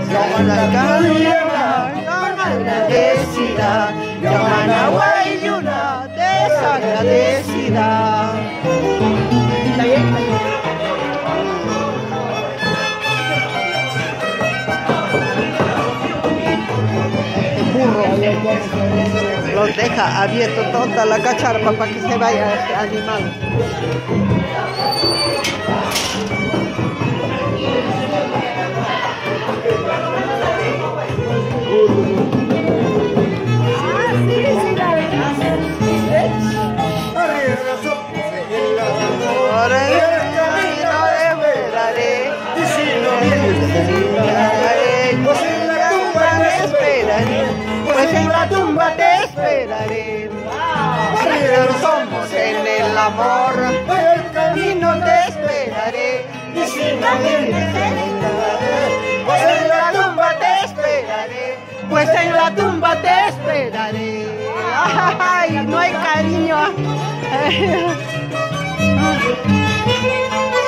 agradecida, Yamana Guayuna, desagradecida. ¿Está bien? ¿Está bien? Lo deja abierto toda la cacharpa para que se vaya este animal. Pues en la tumba te esperaré. Pero somos en el amor, el camino te esperaré. Y si no vienes, pues en la tumba te esperaré. Pues en la tumba te esperaré. Ay, no hay cariño.